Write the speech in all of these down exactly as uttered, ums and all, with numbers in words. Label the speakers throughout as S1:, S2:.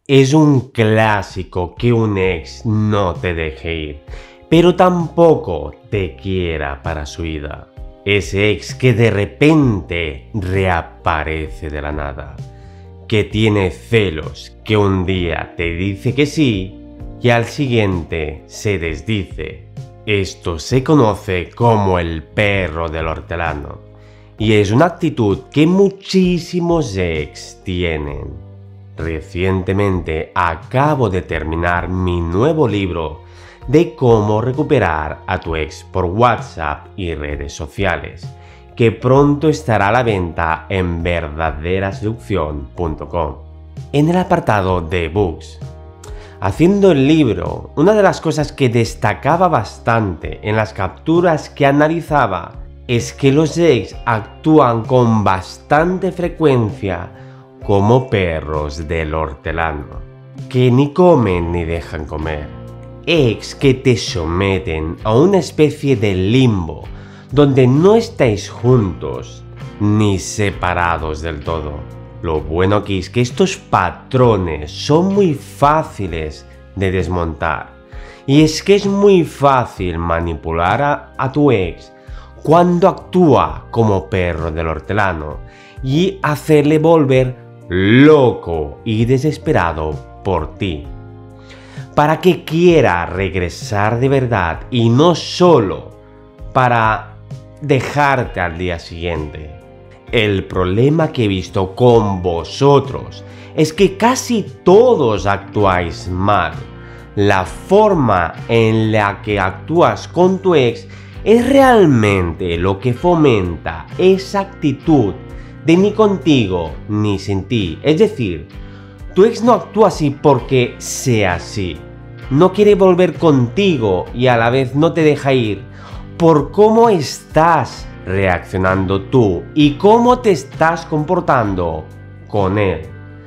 S1: Es un clásico que un ex no te deje ir, pero tampoco te quiera para su vida. Ese ex que de repente reaparece de la nada, que tiene celos, que un día te dice que sí y al siguiente se desdice. Esto se conoce como el perro del hortelano y es una actitud que muchísimos ex tienen. Recientemente acabo de terminar mi nuevo libro de cómo recuperar a tu ex por WhatsApp y redes sociales, que pronto estará a la venta en verdadera seducción punto com. En el apartado de books, haciendo el libro, una de las cosas que destacaba bastante en las capturas que analizaba es que los ex actúan con bastante frecuencia como perros del hortelano, que ni comen ni dejan comer. Ex que te someten a una especie de limbo, donde no estáis juntos ni separados del todo. Lo bueno aquí es que estos patrones son muy fáciles de desmontar. Y es que es muy fácil manipular a, a tu ex cuando actúa como perro del hortelano y hacerle volver loco y desesperado por ti, para que quiera regresar de verdad y no solo para dejarte al día siguiente. El problema que he visto con vosotros es que casi todos actuáis mal. La forma en la que actúas con tu ex es realmente lo que fomenta esa actitud de ni contigo ni sin ti. Es decir, tu ex no actúa así porque sea así. No quiere volver contigo y a la vez no te deja ir por cómo estás reaccionando tú y cómo te estás comportando con él.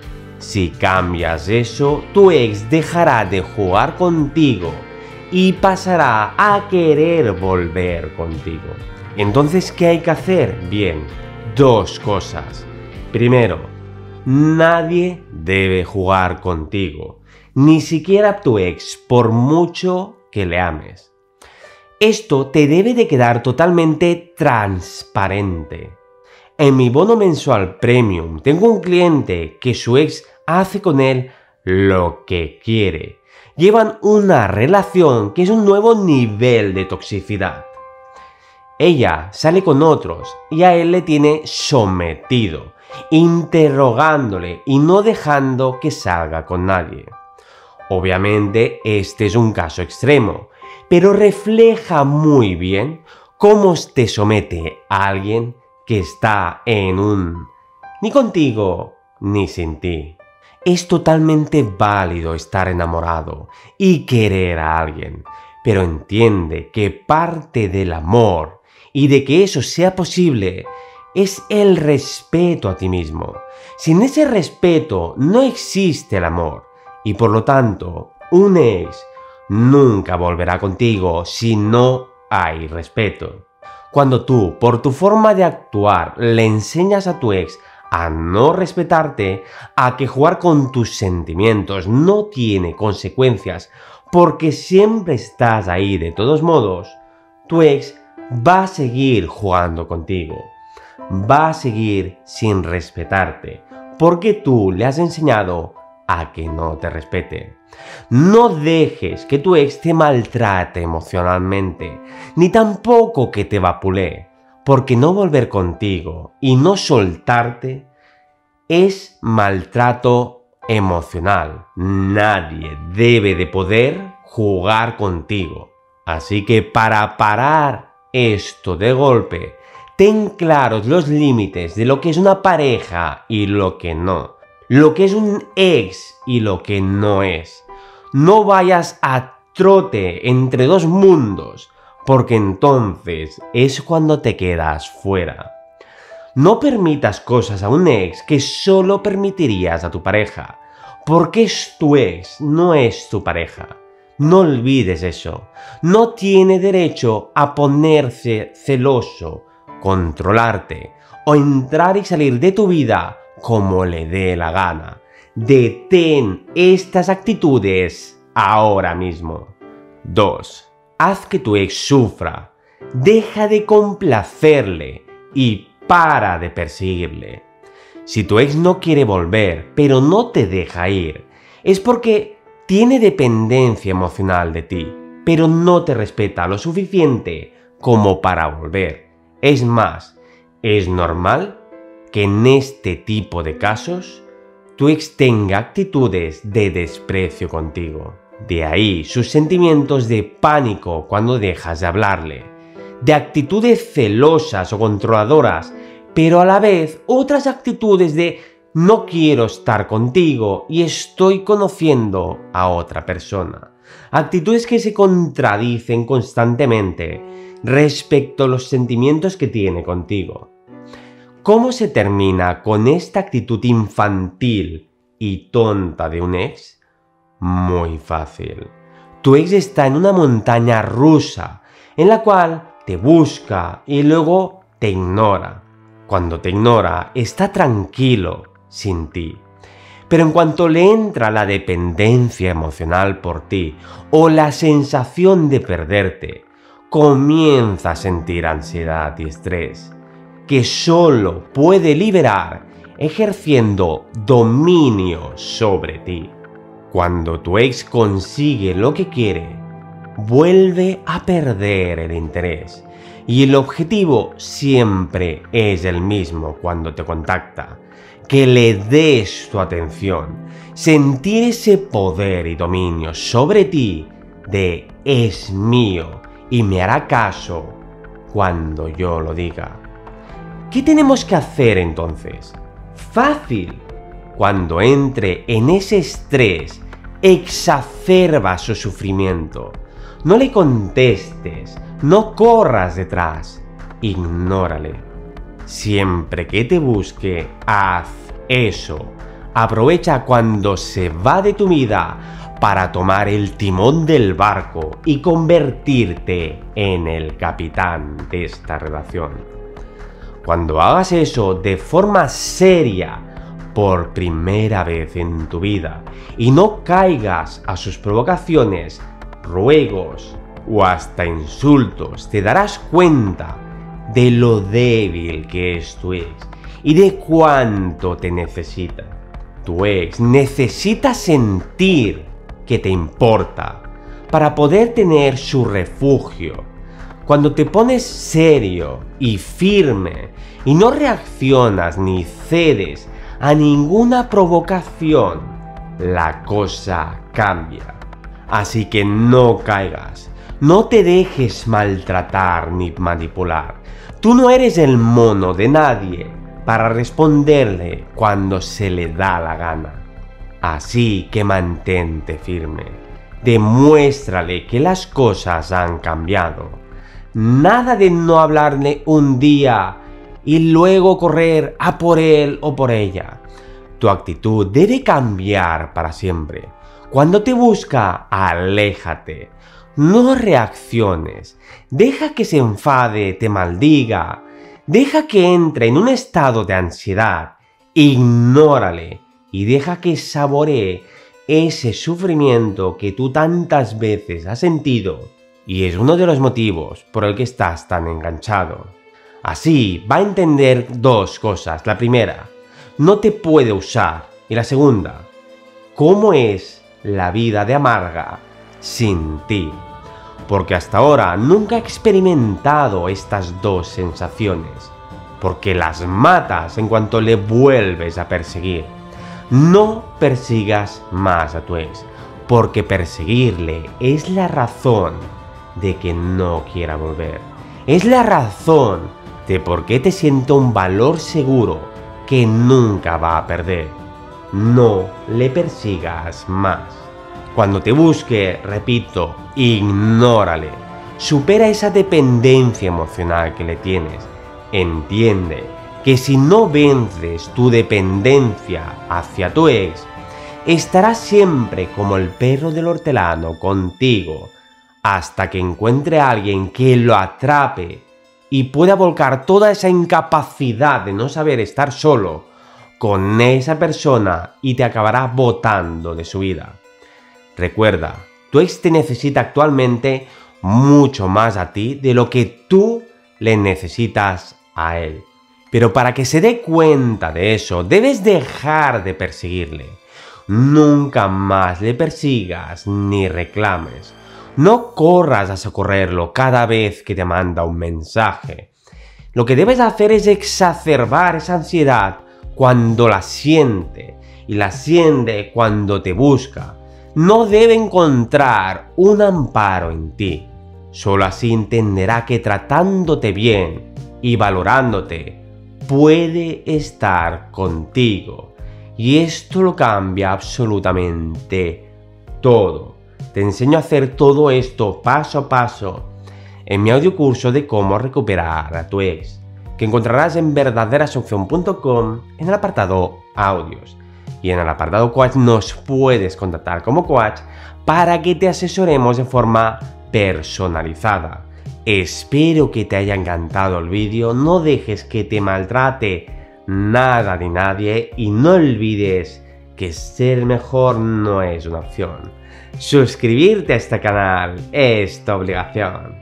S1: Si cambias eso, tu ex dejará de jugar contigo y pasará a querer volver contigo. Entonces, ¿qué hay que hacer? Bien, dos cosas. Primero, nadie debe jugar contigo, ni siquiera tu ex, por mucho que le ames. Esto te debe de quedar totalmente transparente. En mi bono mensual premium tengo un cliente que su ex hace con él lo que quiere. Llevan una relación que es un nuevo nivel de toxicidad. Ella sale con otros y a él le tiene sometido, interrogándole y no dejando que salga con nadie. Obviamente este es un caso extremo, pero refleja muy bien cómo te somete a alguien que está en un ni contigo ni sin ti. Es totalmente válido estar enamorado y querer a alguien, pero entiende que parte del amor y de que eso sea posible es el respeto a ti mismo. Sin ese respeto no existe el amor y por lo tanto un ex nunca volverá contigo si no hay respeto. Cuando tú, por tu forma de actuar, le enseñas a tu ex a no respetarte, a que jugar con tus sentimientos no tiene consecuencias porque siempre estás ahí de todos modos, tu ex va a seguir jugando contigo, va a seguir sin respetarte, porque tú le has enseñado a que no te respete. No dejes que tu ex te maltrate emocionalmente, ni tampoco que te vapulee, porque no volver contigo y no soltarte es maltrato emocional. Nadie debe de poder jugar contigo. Así que para parar esto de golpe, ten claros los límites de lo que es una pareja y lo que no. Lo que es un ex y lo que no es. No vayas a trote entre dos mundos, porque entonces es cuando te quedas fuera. No permitas cosas a un ex que solo permitirías a tu pareja, porque es tu ex, no es tu pareja. No olvides eso. No tiene derecho a ponerse celoso, controlarte o entrar y salir de tu vida como le dé la gana. Detén estas actitudes ahora mismo. dos. Haz que tu ex sufra. Deja de complacerle y para de perseguirle. Si tu ex no quiere volver, pero no te deja ir, es porque tiene dependencia emocional de ti, pero no te respeta lo suficiente como para volver. Es más, es normal que en este tipo de casos tu ex tenga actitudes de desprecio contigo. De ahí sus sentimientos de pánico cuando dejas de hablarle, de actitudes celosas o controladoras, pero a la vez otras actitudes de no quiero estar contigo y estoy conociendo a otra persona. Actitudes que se contradicen constantemente respecto a los sentimientos que tiene contigo. ¿Cómo se termina con esta actitud infantil y tonta de un ex? Muy fácil. Tu ex está en una montaña rusa en la cual te busca y luego te ignora. Cuando te ignora, está tranquilo sin ti. Pero en cuanto le entra la dependencia emocional por ti o la sensación de perderte, comienza a sentir ansiedad y estrés, que solo puede liberar ejerciendo dominio sobre ti. Cuando tu ex consigue lo que quiere, vuelve a perder el interés. Y el objetivo siempre es el mismo cuando te contacta, que le des tu atención, sentir ese poder y dominio sobre ti de es mío y me hará caso cuando yo lo diga. ¿Qué tenemos que hacer entonces? Fácil. Cuando entre en ese estrés, exacerba su sufrimiento. No le contestes, no corras detrás, ignórale. Siempre que te busque, haz eso. Aprovecha cuando se va de tu vida para tomar el timón del barco y convertirte en el capitán de esta relación. Cuando hagas eso de forma seria, por primera vez en tu vida, y no caigas a sus provocaciones, ruegos o hasta insultos, te darás cuenta de lo débil que es tu ex y de cuánto te necesita. Tu ex necesita sentir que te importa para poder tener su refugio. Cuando te pones serio y firme y no reaccionas ni cedes a ninguna provocación, la cosa cambia. Así que no caigas, no te dejes maltratar ni manipular. Tú no eres el mono de nadie para responderle cuando se le da la gana. Así que mantente firme, demuéstrale que las cosas han cambiado. Nada de no hablarle un día y luego correr a por él o por ella. Tu actitud debe cambiar para siempre. Cuando te busca, aléjate. No reacciones. Deja que se enfade, te maldiga. Deja que entre en un estado de ansiedad. Ignórale y deja que saboree ese sufrimiento que tú tantas veces has sentido y es uno de los motivos por el que estás tan enganchado. Así va a entender dos cosas. La primera, no te puede usar. Y la segunda, cómo es la vida de amarga sin ti. Porque hasta ahora nunca he experimentado estas dos sensaciones. Porque las matas en cuanto le vuelves a perseguir. No persigas más a tu ex. Porque perseguirle es la razón de que no quiera volver. Es la razón de por qué te siento un valor seguro que nunca va a perder. No le persigas más. Cuando te busque, repito, ignórale. Supera esa dependencia emocional que le tienes. Entiende que si no vences tu dependencia hacia tu ex, estará siempre como el perro del hortelano contigo, hasta que encuentre a alguien que lo atrape y pueda volcar toda esa incapacidad de no saber estar solo con esa persona y te acabará botando de su vida. Recuerda, tu ex te necesita actualmente mucho más a ti de lo que tú le necesitas a él. Pero para que se dé cuenta de eso, debes dejar de perseguirle. Nunca más le persigas ni reclames. No corras a socorrerlo cada vez que te manda un mensaje. Lo que debes hacer es exacerbar esa ansiedad cuando la siente y la siente cuando te busca. No debe encontrar un amparo en ti. Solo así entenderá que tratándote bien y valorándote puede estar contigo. Y esto lo cambia absolutamente todo. Te enseño a hacer todo esto paso a paso en mi audiocurso de cómo recuperar a tu ex, que encontrarás en verdaderasopción punto com en el apartado audios. Y en el apartado coach nos puedes contactar como coach para que te asesoremos de forma personalizada. Espero que te haya encantado el vídeo, no dejes que te maltrate nada ni nadie y no olvides que ser mejor no es una opción. Suscribirte a este canal es tu obligación.